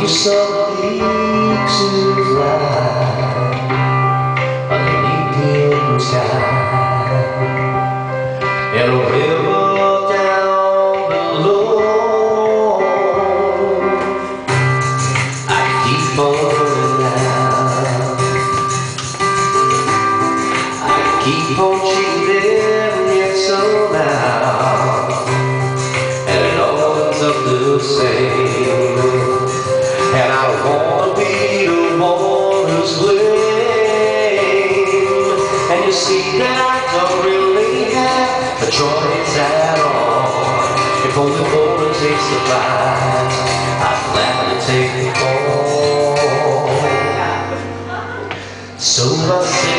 you something to fly underneath the open sky, and a river down below. I keep on running down, I keep on cheating yet somehow, and it all ends up the same. And I don't wanna be the one who's blamed. And you see that I don't really have a choice at all. If only for a taste of life, I'd gladly take the fall. So I say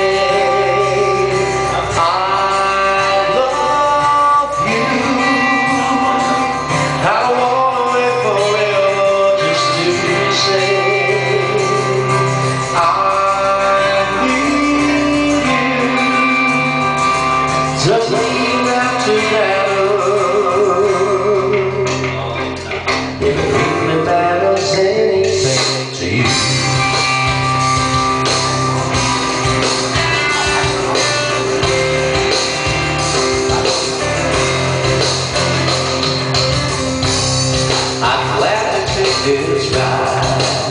doesn't even have to matter if it really matters anything to you. I'm glad to take this ride,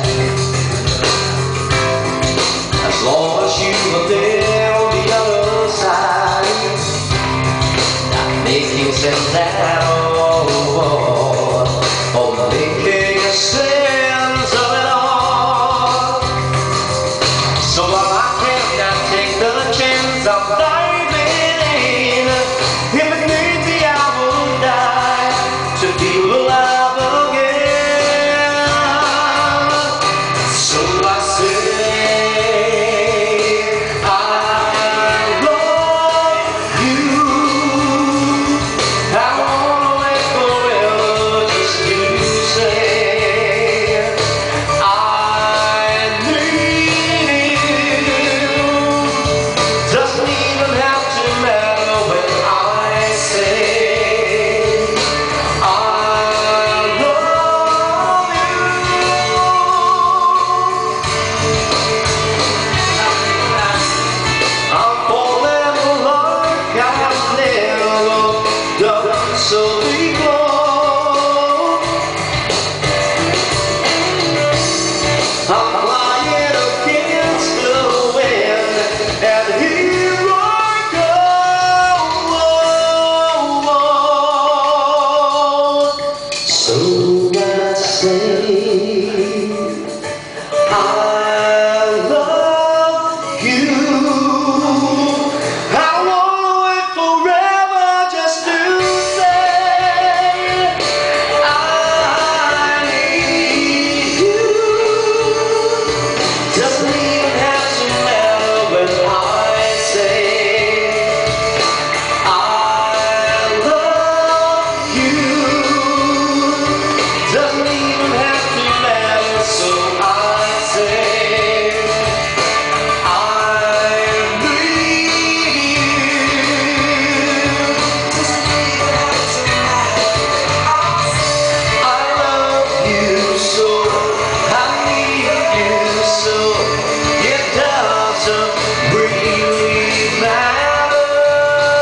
as long as you are there on the other side, making sense at all, or making a sense of it all. So while I cannot take the chance of diving in, if it need be, I will die to feel alive again. So I say so we go. I'm flying against the wind, and here I go. So I say I love you. I wanna wait forever just to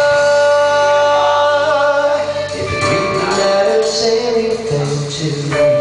to